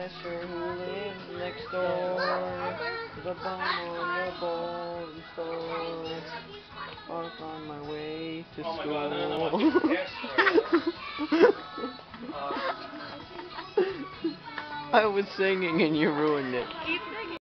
Asher who lives next door. The bum on the bone store. Walk on my way to Oh my school. God, then I'm gonna get pissed right now. I was singing and you ruined it.